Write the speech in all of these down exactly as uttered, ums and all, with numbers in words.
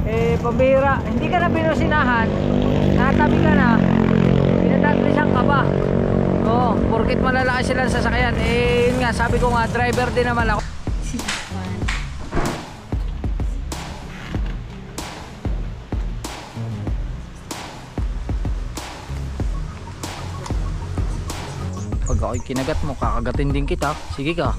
Eh, pambihira. Hindi ka na binusinahan. Natabi ka na. Pinatadlisan ka ba? Oo, porkit malalaki sila sa sasakyan. Eh, yun nga, sabi ko nga, driver din naman ako. Pag ako'y kinagat mo, kakagatin din kita. Sige ka.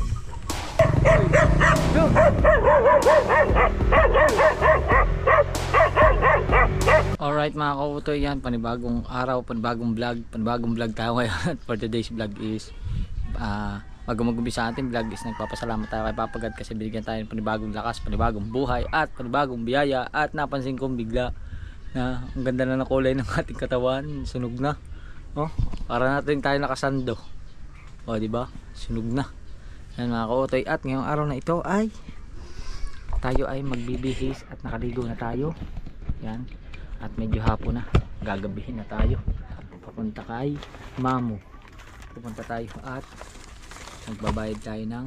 Alright mga kautoy, yan panibagong araw, panibagong vlog, panibagong vlog tayo ngayon. For today's vlog is uh, bago mag-umpisa sa ating vlog is nagpapasalamat tayo kay Papa God kasi binigyan tayo ng panibagong lakas, panibagong buhay at panibagong biyaya. At napansin kong bigla na ang ganda na ng kulay ng ating katawan, sunog na. Oh, para natin tayo nakasando. O, di ba? Sunog na. Yan mga kautoy, at ngayong araw na ito ay tayo ay magbibihis at nakaligo na tayo. Yan. At medyo hapon na, gagabihin na tayo papunta kay Mamo. Pupunta tayo at magbabayad tayo ng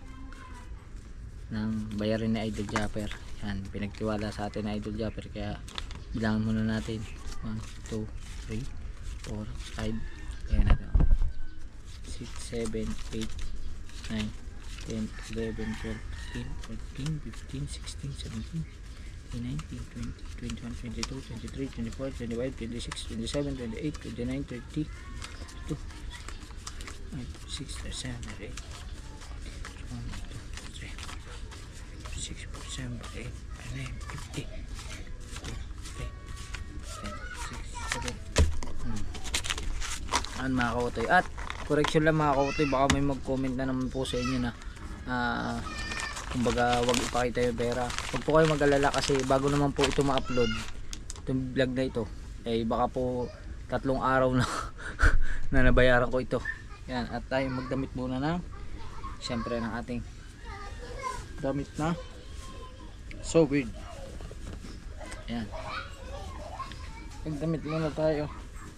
ng bayarin na Idol Japper. Yan, pinagtiwala sa atin na Idol Japper, kaya bilangan muna natin one, two, three, four, five, ayan natin six, seven, eight, nine, ten, eleven, twelve, thirteen, fourteen, fifteen, sixteen, seventeen, nineteen, twenty, twenty-one, twenty-two, twenty-three, twenty-four, twenty-five, twenty-six, twenty-seven, twenty-eight, twenty-nine, thirty, thirty-two, thirty-six, thirty-seven, thirty-eight, one, two, three, six, seven, eight, nine, fifty, six, seven. An mga kautoy, at correction lang mga kautoy, baka may mag-comment na naman po sa inyo na ah uh, kumbaga wag ipakita yung pera. Huwag po kayo mag-alala kasi bago naman po ito ma-upload, itong vlog na ito, eh baka po tatlong araw na na nabayaran ko ito. Yan, at tayo magdamit muna ng syempre ng ating damit na so weird. Yan, magdamit muna tayo.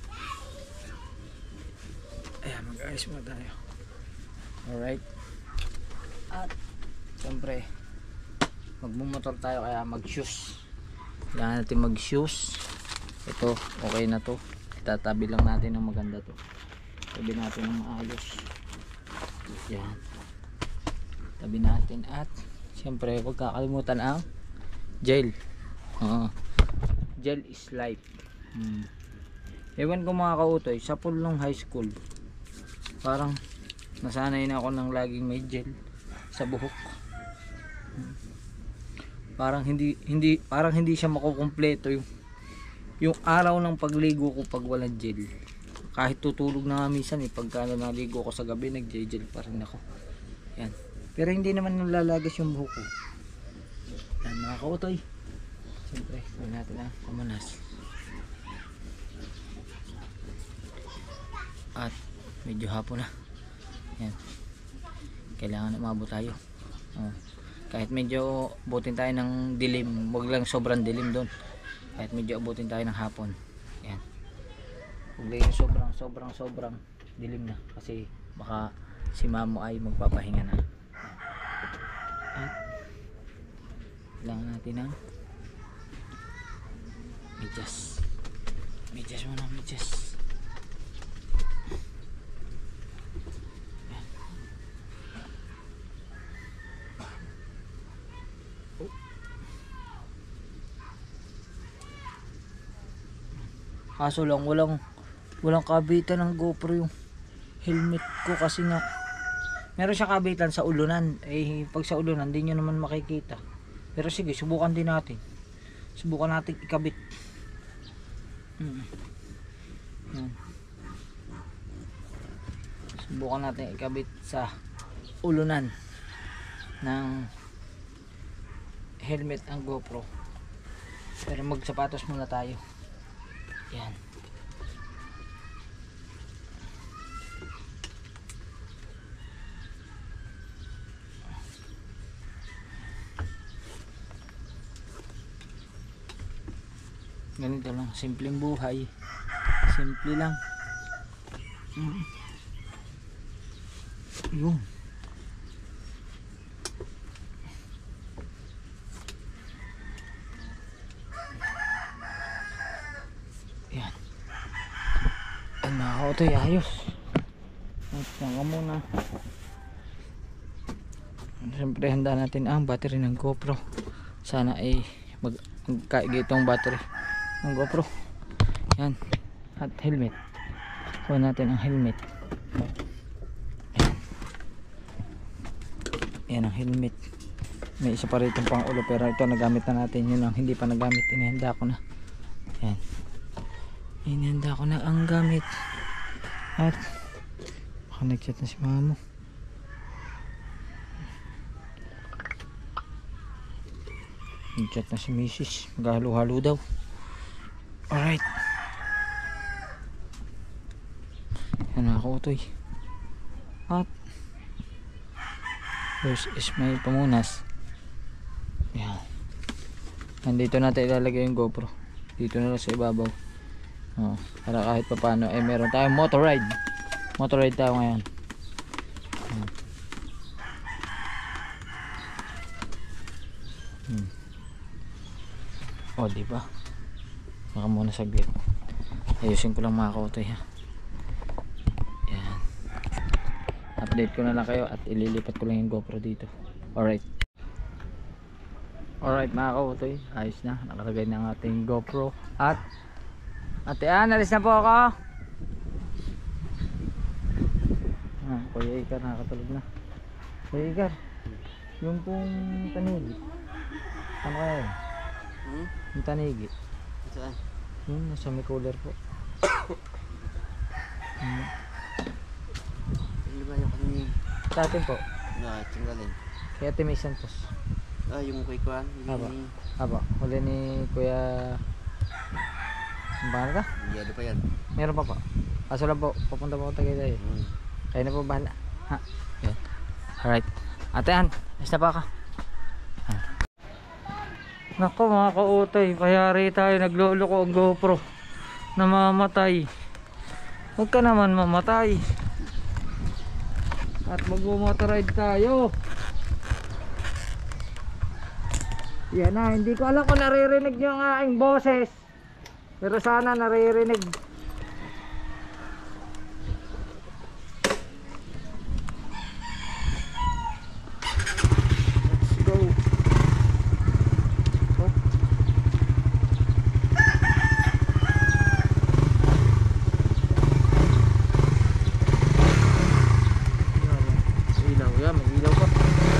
Ayan, mag-ayos muna tayo. Alright, at siyempre magmumotor tayo kaya mag shoes. Kailangan natin mag shoes. Ito okay na to, itatabi lang natin ng maganda to, tabi natin ng maayos. Yan, tabi natin. At siyempre huwag kakalimutan ang gel. uh, Gel is life. hmm. Ewan ko mga kautoy, sa pulong high school parang nasanay na ako ng laging may gel sa buhok. Parang hindi hindi parang hindi siya makukumpleto yung yung araw ng pagligo ko pag walang gel. Kahit tutulog na nga minsan eh, pagka naligo ko sa gabi nag-gel pa rin ako. Yan. Pero hindi naman nalalagas yung buhok ko. Yan mga kautoy. Siyempre, gawin natin ang pamanas. At medyo hapon na. Yan. Kailangan umabot tayo. Oh. Kahit medyo abutin tayo ng dilim, wag lang sobrang dilim doon. Kahit medyo abutin tayo ng hapon. Yan. Huwag lang yung sobrang sobrang sobrang dilim na kasi baka si Mamo ay magpapahinga na. At kailangan natin ng medyas. Medyas muna, medyas. Kaso lang walang walang kabitan ng GoPro yung helmet ko kasi nga meron siya kabitan sa ulunan. Eh pag sa ulunan hindi nyo naman makikita. Pero sige, subukan din natin. Subukan natin ikabit. Hmm. Yan. Subukan natin ikabit sa ulunan ng helmet ang GoPro. Pero magsapatos muna tayo. Yan. Ganito lang, simpleng buhay. Simple lang. Mm. Yun. Yan. Yan mga kautoy, ayos. At yan ka muna. Siyempre handa natin ang battery ng GoPro. Sana ay mag magkaigi itong battery ng GoPro. Yan. At helmet. Kuha natin ang helmet. Yan. Yan ang helmet. May isa pa rito pang ulo pero ito nagamit na natin. Yun ang hindi pa nagamit. Inihanda ko na. Yan. Inihanda ko na ang gamit. At baka nag-chat na si mama mo. Nag-chat na si misis. Maghalo-halo daw. Alright. Yan ako utoy. At first is may pamunas. Yan. Nandito natin ilalagay yung GoPro. Dito na lang sa ibabaw. Oh, para kahit pa paano ay eh, meron tayong motor ride. Motor ride tayo ngayon. Hmm. Hmm. O, diba? Baka muna saglit. Ayusin ko lang mga kautoy ha. Yan. Update ko na lang kayo at ililipat ko lang yung GoPro dito. Alright. Alright mga kautoy. Ayos na. Nakalagay na ang ating GoPro. At Ate Ann, alis na po ako. Ah, Kuya Ikar, nakakatulog na. Kuya Ikar, yung pong tanigi. Ano kaya yun? Hmm? Yung tanigi. Saan? Yung nasa may cooler po. Hmm. Hindi ba yung kami? Sa atin po. Na, tinggalin. Kaya Ate May Santos. Ah, yung kay Kuan. Aba, aba. Huli ni Kuya... Ang bahala ka? Hindi, ano pa yan? Meron pa po. Kaso lang po, papunta po ako Tagaytay. Hmm. Kaya na po bahala. Ha? Yan. Alright. Ate Ann, ayos na pa ka. Ha. Naku mga kautoy, payari tayo, nagluloko ang GoPro. Namamatay. Huwag ka naman mamatay. At mag-motorride tayo. Yan na, hindi ko alam kung naririnig nyo ang aking boses. Pero sana naririnig. Let's go. Oh. Ilaw yan, may ilaw pa.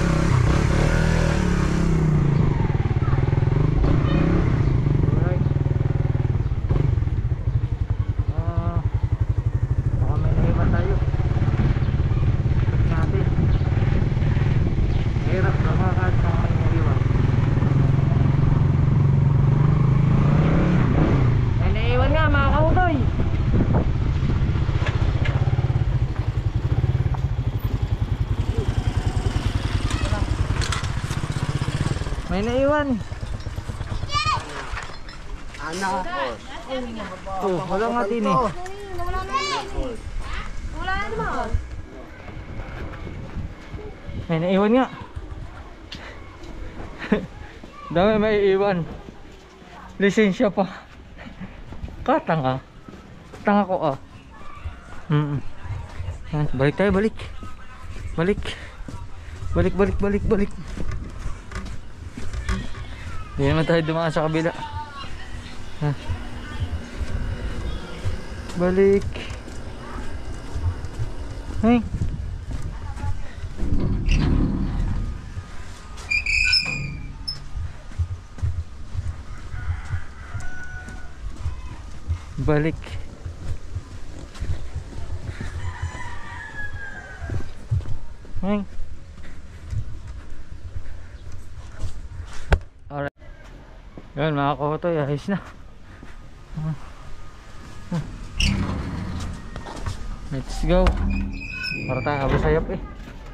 May naiwan. Anak. Oh, wala nga din eh. Wala na yan. Wala na naman. May naiwan nga. Dami may iwan. Lisensya pa. Katanga. Tanga ko ah. Mm -mm. Balik tayo, balik. Balik. Balik, balik, balik, balik. Hindi naman tayo dumaan sa kabila. Ha. Balik. Hey. Balik. Hey. Alright. Yan mga kautoy, ayos na. Let's go. Para tayo kabasayap eh.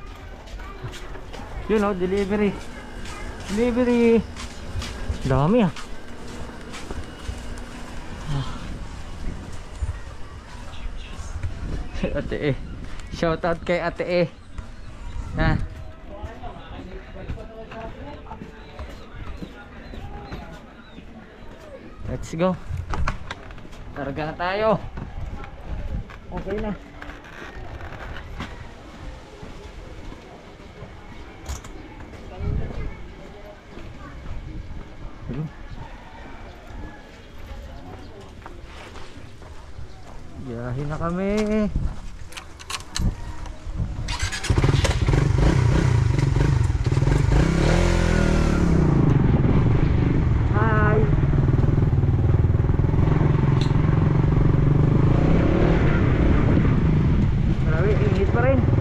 Yun o, delivery. Delivery. Dami ah. Ate eh. Shout out kay Ate eh. Ha. Let's go. Targa na tayo. Okay na. Ayun. Biyahe na kami. Hi. Grabe, init pa rin.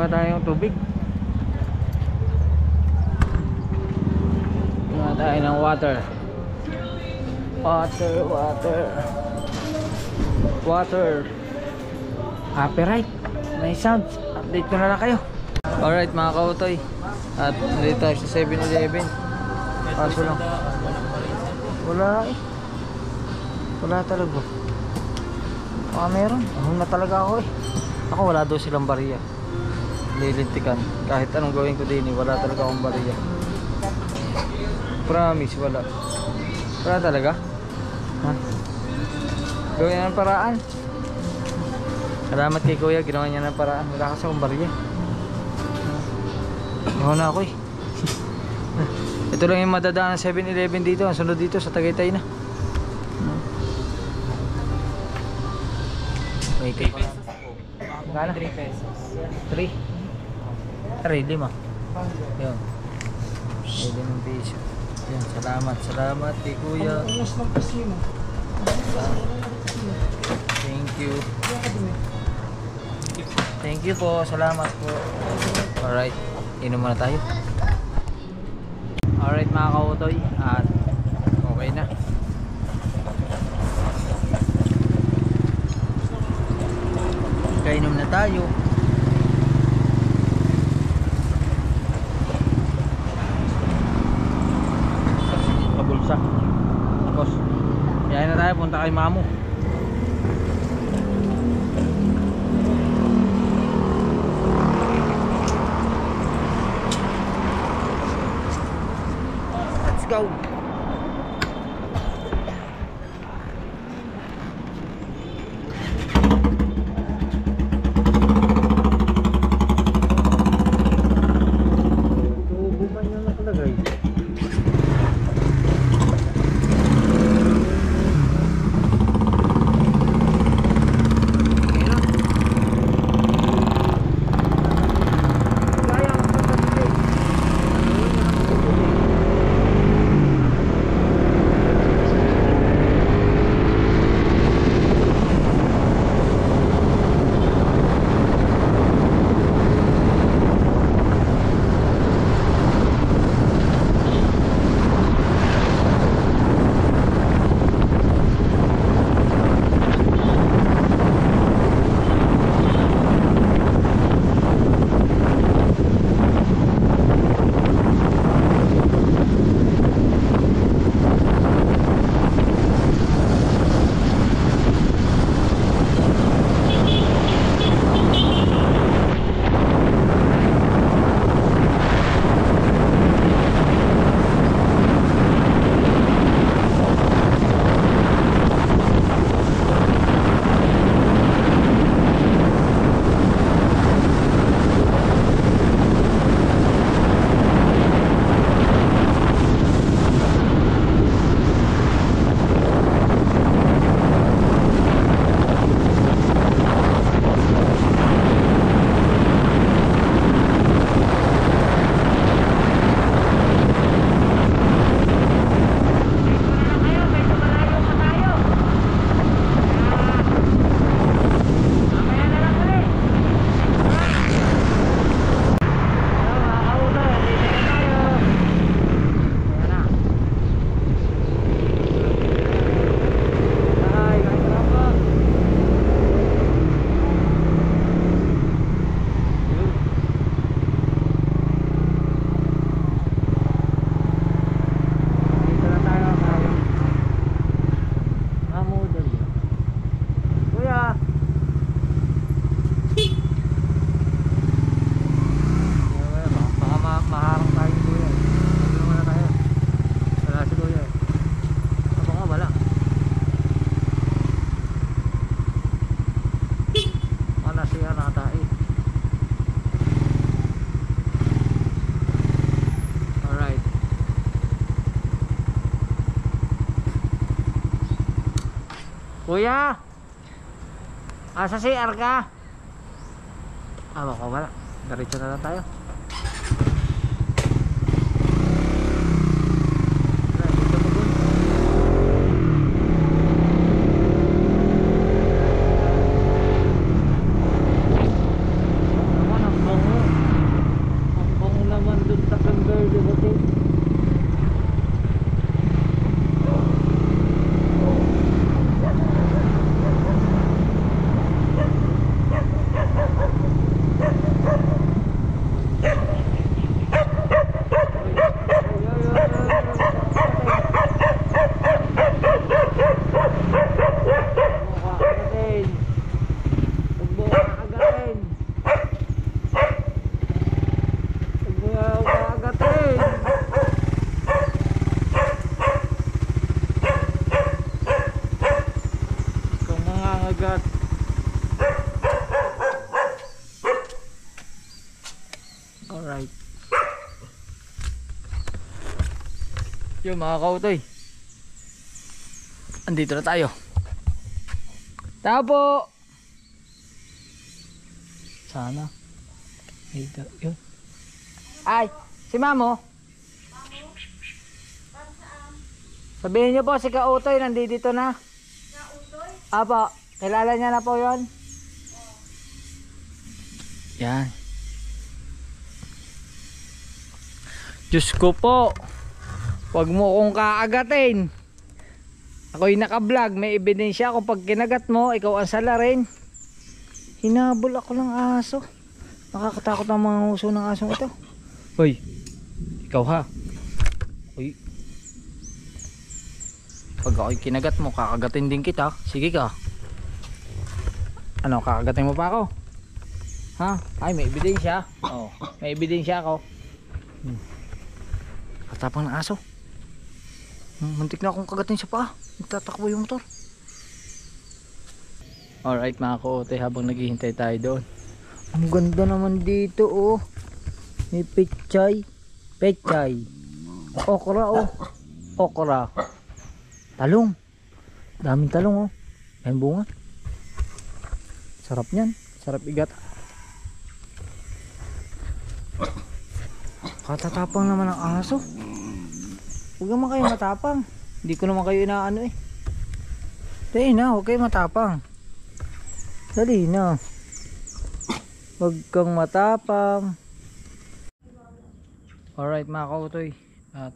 muna tayong tubig. Muna tayo ng water. Water, water. Water. Copyright. May sounds. Update ko na lang kayo. Alright mga kautoy. At nandito tayo sa seven eleven. Kaso lang. Wala eh. Wala talaga. Baka meron. Ahon na talaga ako eh. Ako wala daw silang bariya. Lilintikan. Kahit anong gawin ko din eh, wala talaga akong bariya. Promise, wala. Wala talaga. Ha? Gawin ng paraan. Salamat kay kuya, ginawa niya ng paraan. Wala kasi akong bariya. Ako na ako eh. Ito lang yung madadaan ng seven eleven dito. Ang sunod dito sa Tagaytay na. Wait, three pesos po. Magkano? three pesos. three? Aray, lima. Yun. limang piso. Yan, salamat, salamat kay kuya. Thank you. Thank you po, salamat po. Alright, inom muna tayo. Alright mga kautoy, at okay na. Kainom na tayo. Pabulsa. Tapos, yayin na tayo, punta kay Mamo. Let's go. Kuya, asa si R ka? Ah, baka wala. Diretso na lang tayo. Naman ang bango. Yung mga kautoy, andito na tayo. Tao po. Sana ay da- yun. Ay, si Mamo. Sabihin niyo po si Kautoy nandito na. Kautoy? Apo, kilala niya na po yon. Yan. Diyos ko po, huwag mo kong kaagatin. Ako'y naka-vlog, may ebidensya ako pag kinagat mo, ikaw ang sala rin. Hinabol ako ng aso. Nakakatakot ang mga uso ng asong ito. Hoy, ikaw ha. Hoy. Pag ako'y kinagat mo, kakagatin din kita. Sige ka. Ano, kakagatin mo pa ako? Ha? Ay, may ebidensya. Oh, may ebidensya ako. Hmm. Katapang ng aso. Hmm, muntik na akong kagatin sa paa. Nagtatakbo yung motor. Alright mga koote, habang naghihintay tayo doon. Ang ganda naman dito oh. May pechay. Pechay. Okra oh. Okra. Talong. Daming talong oh. Ayan bunga. Sarap niyan. Sarap igat. Katatapang naman ang aso. Huwag naman kayo matapang. Hindi ko naman kayo inaano eh. Dali na, huwag kayo matapang. Dali na. Huwag kang matapang. Alright mga kautoy. At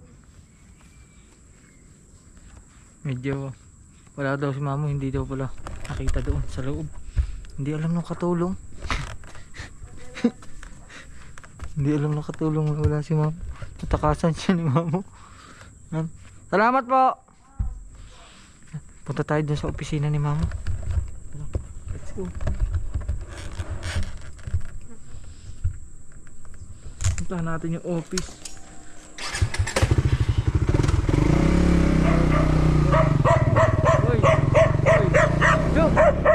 medyo wala daw si Mamo. Hindi daw pala nakita doon sa loob. Hindi alam nung katulong. Hindi alam nung katulong. Wala si Mamo. Natakasan siya ni Mamo. Salamat po. Punta tayo dun sa opisina ni Mamo. Let's go. Puntahan natin yung office. Hoy, hoy. Yo.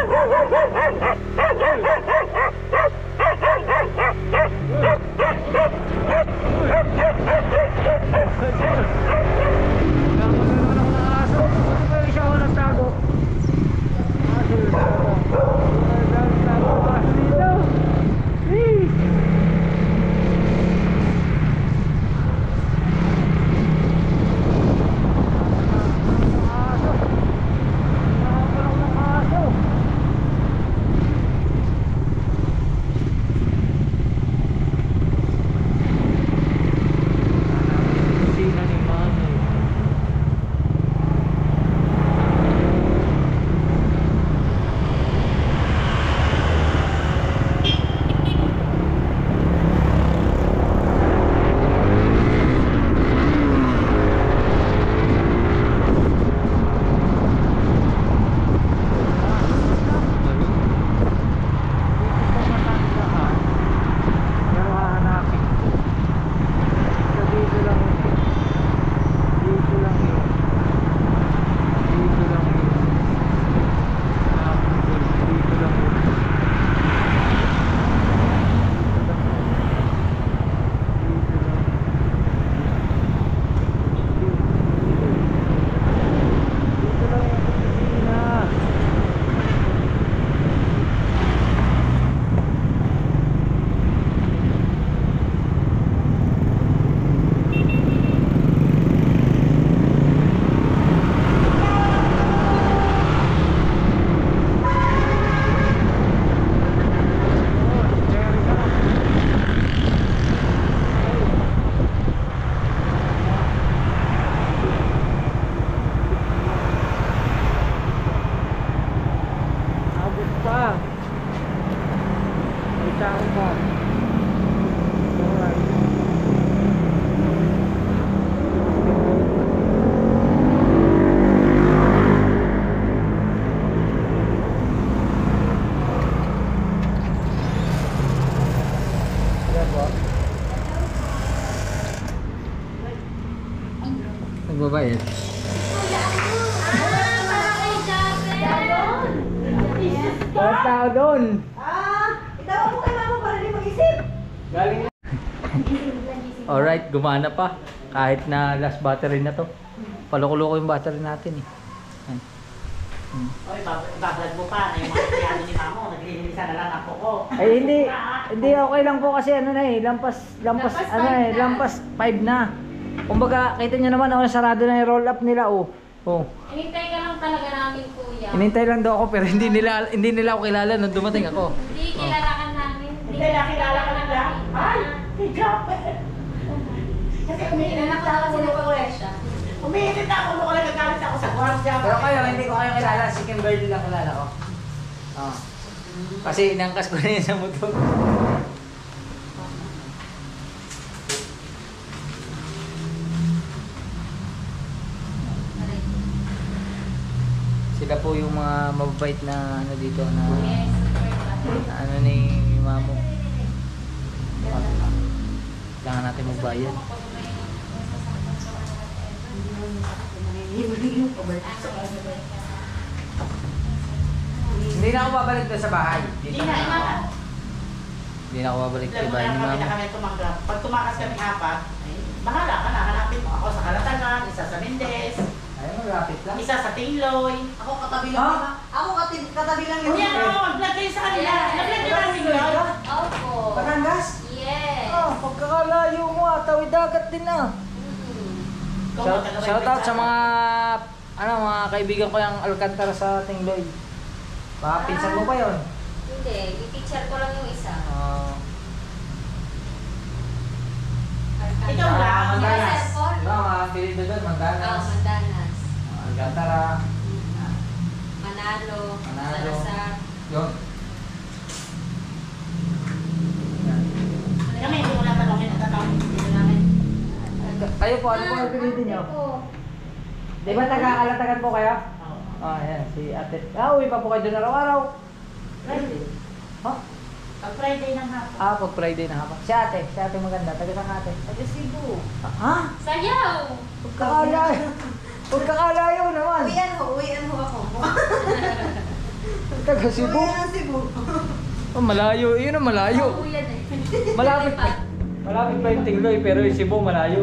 Nagbabayad. Walang tao doon. Ah, itawa mo kay Mamo para di mag-isip. Galing Gising lang, gising Alright, gumana pa. Kahit na last battery na to. Paluko-luko yung battery natin eh. Ayan. Hmm. Oy, bablog mo pa na yung mga kiyano ni Mamo, naglilinisan na lang ako ko. Ay hindi, hindi okay lang po kasi ano na eh, lampas, lampas, Lampas ano five eh, na. lampas five na. Kumbaga, kita nyo naman, oh, sarado na yung roll up nila, oh. Oh. Hinintay ka lang talaga namin, kuya. Inintay lang daw ako pero hindi nila hindi nila ako kilala nung dumating ako. Hindi, kilala ka namin. Hindi na kilala ka nila. Ay, hijab. Kasi umiinit Kilala na ka ako kasi ulo ko eh. siya. Umiinit na ako ulo ko, nagagalit ako sa gwardiya. Pero kayo, hindi ko kayo kilala, si Kimberly lang kilala ko. Oh. Kasi inangkas ko na yun sa motor. Sila po yung mga mababait na ano dito na, Yes, na ano ni Mamo. Kailangan natin magbayad. Hindi na ako babalik doon sa bahay. Hindi na, ina. Hindi na ako babalik sa Alam mo bahay na ni kami na Mamo. kami tumanggap. Pag tumakas kami apat, ay, bahala ka na, hanapin mo ako sa Kalatagan, isa sa Mendez, Ay, malapit lang. isa sa Tingloy. Ako katabi lang nila. Ako katabi, katabi lang Hindi nila. ano, mag-vlog kayo sa kanila. Yes. Nag-vlog kayo namin yun. Opo. Batangas? Yes. Ah, pagkakalayo mo ah, tawid dagat din ah. Mm. Shout, shout out sa mga ano mga kaibigan ko yung Alcantara sa Tingloy. Baka pinsan mo ba yun? Hindi, i-teacher ko lang yung isa. Ah, Ikaw lang. Mandanas. Yes, Paul. Diba mga apelido doon, Oh, Mandanas. Mandanas. Ah, Alcantara. Manalo. Manalo. Salazar. Yun. Kami, hindi mo na tanongin at tanongin. Hindi namin. Kayo po, ano po ang apelido nyo? Di ba taga-Alatagan po kayo? Oo. Ah, yan, si ate. Ah, uwi pa po kayo doon araw-araw. Friday. Ha? Pag Friday ng hapon. Ah, pag Friday na hapon. Si ate, si ate maganda. Taga saan ate? Taga Cebu. Ah, ha? Sayaw! Pagkakalayo. Pagkakalayo naman. Uwian ho, uwian ho ako. Taga Cebu. Uwian ang Cebu. Oh, malayo. Yun ang malayo. Oo, yan eh. Malapit pa. Malapit pa yung Tingloy pero yung Cebu malayo.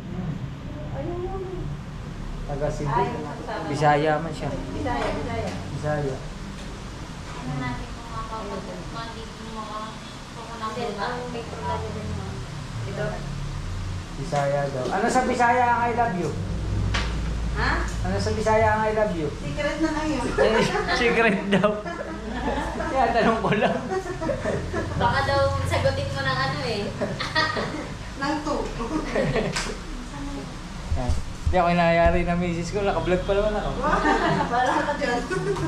Taga Cebu. Bisaya man siya. Bisaya, Bisaya. Bisaya. Ano natin kung makakapag- magiging mga pumunang ang may problema din mo. Ito. Bisaya daw. Ano sa Bisaya ang I love you? Ha? Ano sa Bisaya ang I love you? Secret na lang yun. Eh, secret daw. Kaya tanong ko lang. Baka daw sagutin mo ng ano eh. Nang two. Yan. Hindi ako inayari na misis ko. Naka-vlog pa naman ako. Bala ka dyan.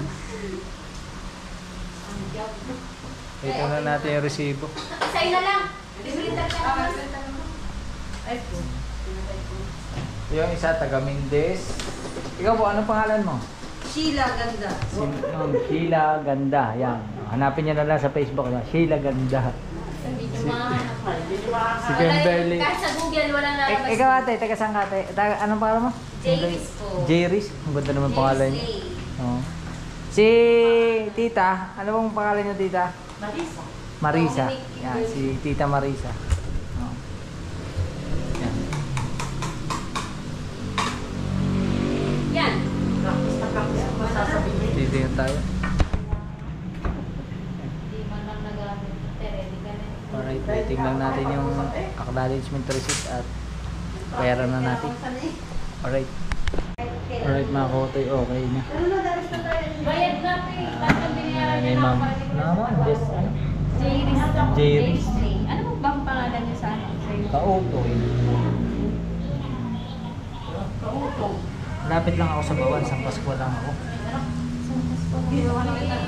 Ito na natin yung resibo. Isay na lang. Bibilitan ka naman. Ay po. Yung isa, taga Mendez. Ikaw po, anong pangalan mo? Sheila, ganda. Si um, Sheila Ganda. Yan. Hanapin niyo na lang sa Facebook. Na. Sheila Ganda. Hindi nyo mahanap. Hindi nyo makakaya. Si Kimberly. Kahit sa Google, walang Ik lalabas. ikaw ate, taga saan ka ate? Taga, anong pangalan mo? Jairis po. Jairis. Ang ganda naman pangalan niya. Jairis Oo. Si tita, ano bang pangalan niyo tita? Marisa. Marisa. Dominic Yan, si tita Marisa. Oo. Yan. Yan. Practice na practice ko masasabihin. Dito yun tayo. Hindi man lang nagamit. Ready ka na. Alright, waiting lang natin yung acknowledgement receipt at bayaran na natin. Alright. Alright mga kotoy, okay na. Bayad natin. Tapos binayaran Ay, niya na ma'am. ako para Naman, just ano? Jairis. Jairis. Ano po bang pangalan niyo sa ano? Sa'yo? Kautoy. Kautong. Lapit lang ako sa Bawan, San Pascual lang ako. Ginawa na kita.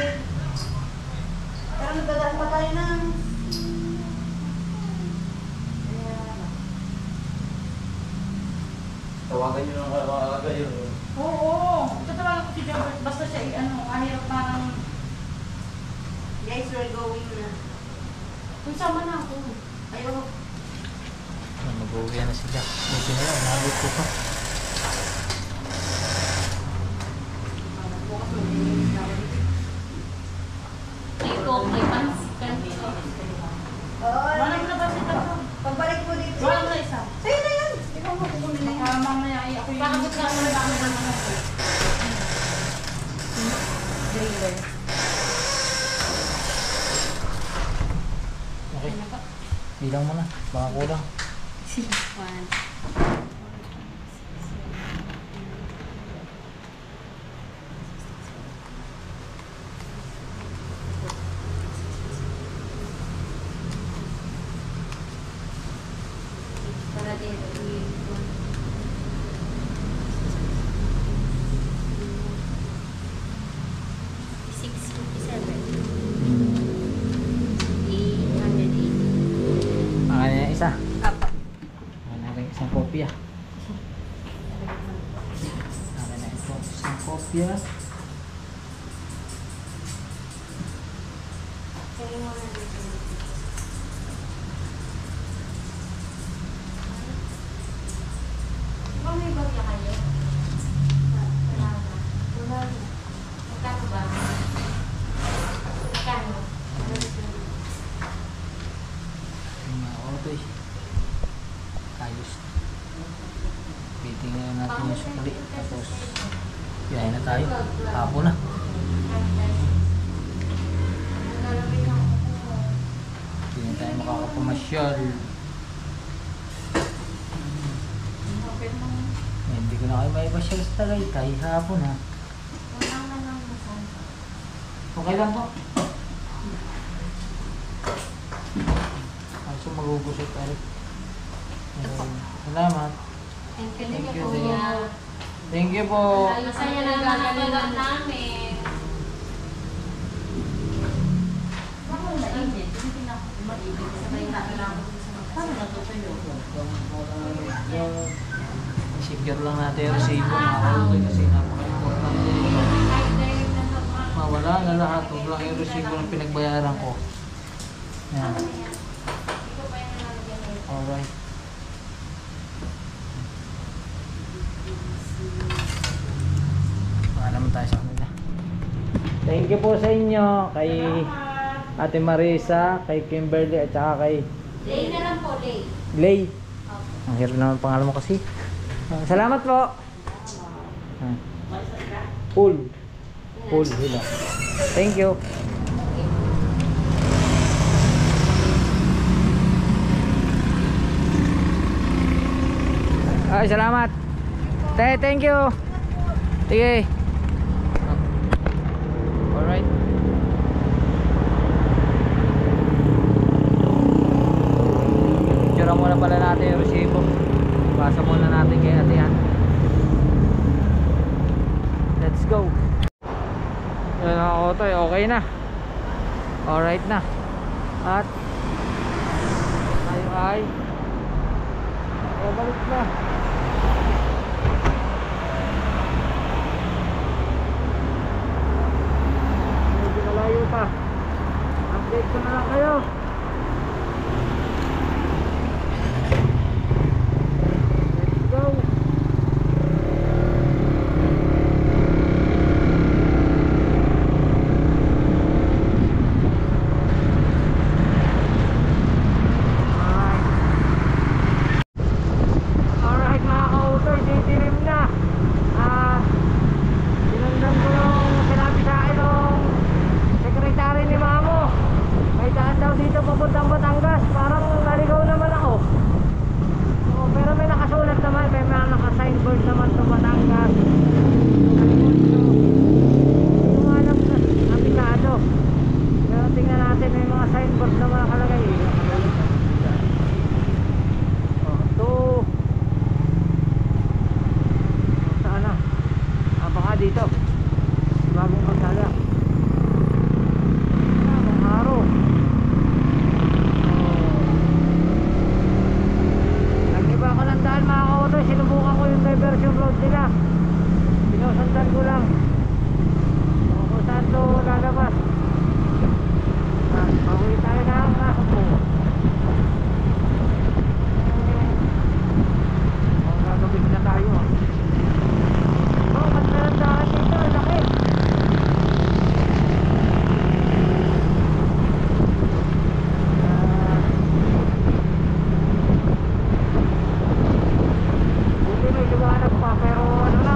Pero nagdadaan pa tayo ng... Tawagan nyo ng kakaga yun. Oo. Tatawagan ko si Jobert. Basta siya, eh, ano, kahirap parang... Guys, we're going na. Kung sama na ako. Ayoko. Ah, Mag-uwi na sila. Buti na lang, nabot ko pa. Bukas mag-inis na ako dito. May coke, may pans. Ganito. Oo, Manag na ba si Tato? pagbalik po dito. Wala Bilang mo na. Baka kulang. One. Para din. six fifty-seven. eight hundred eighty. Ang kanya isa. Apa. Ang natin isang kopya. Akin na ito. Isang kopya. Kaya mo na dito. Baka may bagya kayo? Wala na. Wala na. Magkano ba? Magkano? Yung mga otoy. Ayos. Bitingnan natin yung sukli. Tapos, biyahe na tayo. Hapon na. Hindi na tayo makakapamasyal. Eh, hindi ko na kayo maipasyal sa Tagaytay. Hapon ha. Okay lang po. Kaso magugusot tayo. Okay. Salamat. Thank you, Thank you, Kuya. Thank you po. Masaya na gagalingan namin. Bakit mainit? Hindi na ako mainit. Sabay na lang ako sa mga. Paano natutuyo? Secure lang natin yung resibo mga kautoy kasi napaka-importante. Mawala na lahat. Huwag lang yung resibo ng pinagbayaran ko. Yan. Alright. Baka naman tayo sa kanila. Thank you po sa inyo. Kay Ate Marisa, kay Kimberly at saka kay Lay na lang po, lay. Lay. Ang hirap naman pangalan mo kasi. Ah, salamat po. Ah. Pool. Pool. Hila. Thank you. Ay, salamat. Te, thank you. Sige. Alright. Tira muna pala natin yung resibo. Basa muna natin kay Ate Ann. Let's go. Yan mga otoy, okay na. Alright na. At tayo ay ay balik na. Medyo malayo pa. Update ko na lang kayo. Let's go. Alright mga ka-auto, ititim na. Ah, sinundan ko yung sinabi sa akin ng sekretary ni Mamo. May daan daw dito papuntang Batangas. Parang naligaw naman ako. So, pero may nakasulat naman, may mga naka-signboard naman sa Batangas. Hindi ko alam na aplikado. Pero tingnan natin, may mga signboard naman nakalagay. Oh, ito. Saan na? Ah, baka dito. Bagong kalsada. Bagong araw. Oh. Nag-iba ako ng daan mga ka-auto. Sinubukan ko yung diversion road nila. Sinusundan ko lang. So, kung saan ito lalabas. Ah, pauwi tayo na ang nasa po. Oh, gagawin na tayo ah. Oh, mas meron daan dito, laki. Ah, buti may liwanag pa, pero ano na,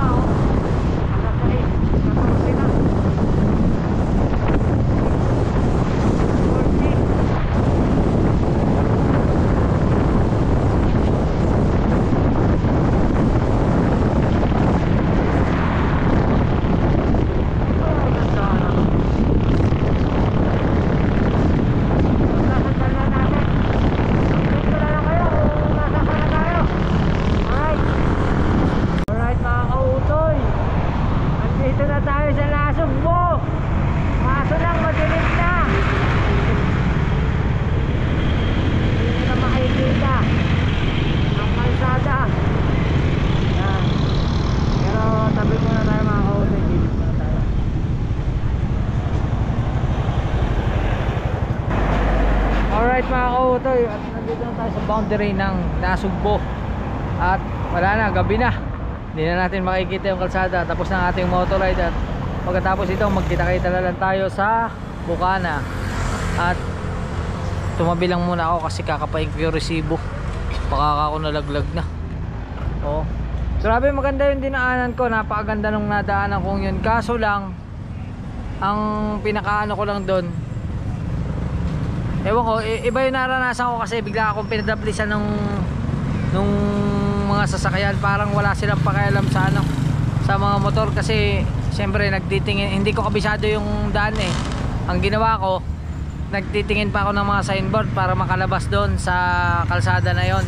boundary ng Nasugbo. At wala na, gabi na. Hindi na natin makikita yung kalsada. Tapos na ating motor ride. At pagkatapos ito, magkita-kita na lang tayo sa Bukana. At tumabi lang muna ako kasi kakapain ko yung resibo. Baka ako nalaglag na. Oh. Grabe, maganda yung dinaanan ko. Napakaganda nung nadaanan kong yun. Kaso lang, ang pinakaano ko lang doon, ewan ko, iba yung naranasan ko kasi bigla akong pinadaplisan nung nung mga sasakyan. Parang wala silang pakialam sa ano, sa mga motor kasi siyempre nagtitingin, hindi ko kabisado yung daan eh. Ang ginawa ko, nagtitingin pa ako ng mga signboard para makalabas doon sa kalsada na yon.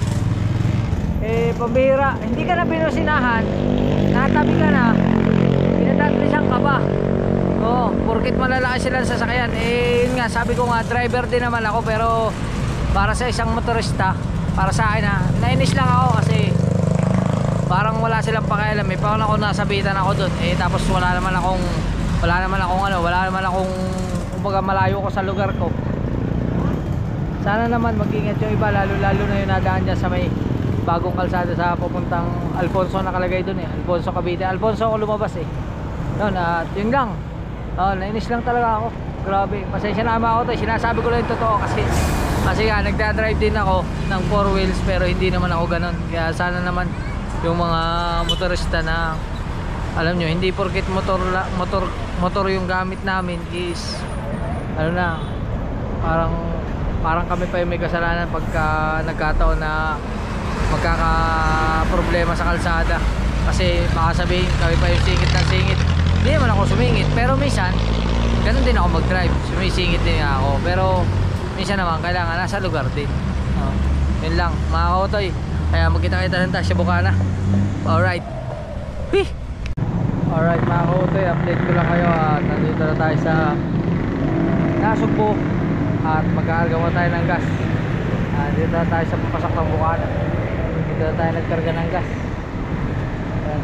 Eh pambihira, hindi ka na binusinahan, natabi ka na, pinadaplisan ka pa. Oo, porkit malalaki sila sa sasakyan. Eh yun nga, sabi ko nga, driver din naman ako, pero para sa isang motorista, para sa akin ha, nainis lang ako kasi parang wala silang pakialam eh. Parang ako nasabitan ako doon eh, tapos wala naman akong wala naman akong ano, wala naman akong kumbaga malayo ko sa lugar ko. Sana naman mag-ingat yung iba, lalo lalo na yung nadaan dyan sa may bagong kalsada sa pupuntang Alfonso, nakalagay doon eh, Alfonso Cavite. Alfonso ako lumabas eh noon. At yun lang. Oh, nainis lang talaga ako. Grabe. Pasensya na ako to. Sinasabi ko lang yung totoo kasi kasi nga nagda-drive din ako ng four wheels pero hindi naman ako ganun. Kaya sana naman yung mga motorista na alam nyo, hindi porket motor motor motor yung gamit namin is ano na, parang parang kami pa yung may kasalanan pagka nagkataon na magkaka problema sa kalsada. Kasi baka sabihin kami pa yung singit ng singit. Hindi naman ako sumingit, pero minsan ganun din ako mag-drive, sumisingit din ako, pero minsan naman kailangan nasa lugar din. Oh, yun lang mga kautoy, kaya magkita-kita rin tayo sa Bukana. Alright, Pih! Alright mga kautoy, update ko lang kayo at nandito na tayo sa Nasugbo at magkakarga mo tayo ng gas. uh, dito na tayo sa papasok ng Bukana, dito na tayo nagkarga ng gas. Ayan.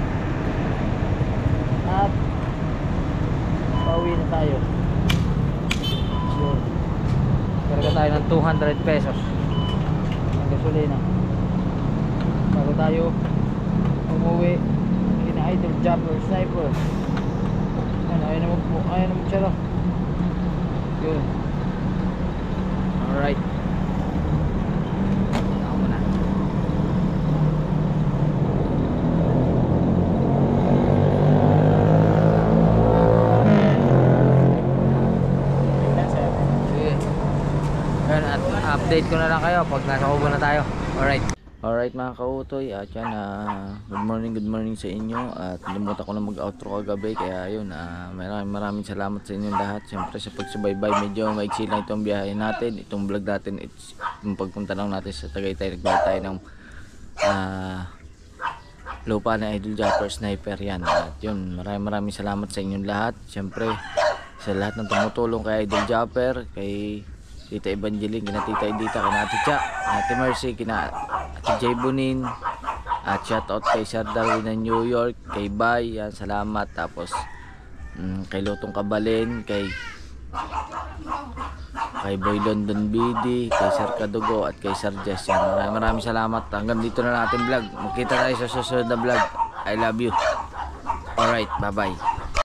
At pauwi na tayo. So, karga tayo ng two hundred pesos ng gasolina bago tayo umuwi. Hindi na idol jumper sniper. Ano, ayaw na magpo, ayaw na magtsara. Yun. Alright. Ako muna. Update ko na lang kayo pag nasa Kubo na tayo. Alright. Alright mga kautoy, at yan, uh, good morning, good morning sa inyo. At nalimutan ko na mag-outro kagabi, kaya yun, uh, maraming maraming salamat sa inyong lahat. Siyempre sa pagsubaybay, medyo maiksi lang itong biyahe natin, itong vlog natin, it's, yung pagpunta lang natin sa Tagaytay, nagbayad tayo ng uh, lupa na Idol Japper Sniper yan. At yun, maraming maraming salamat sa inyong lahat. Siyempre sa lahat ng tumutulong kay Idol Japper, kay Tita Evangeline, kina Tita Edita, kina Ate Cha, Ate Mercy, kina Ate Jay Bonin, at shout out kay Sir Darwin ng New York, kay Bay, yan, salamat. Tapos mm, kay Lutong Kabalin, kay kay Boy London B D, kay Sir Kadugo, at kay Sir Jess. Yan, maraming, maraming salamat. Hanggang dito na natin vlog. Magkita tayo sa susunod na vlog. I love you. Alright, bye bye.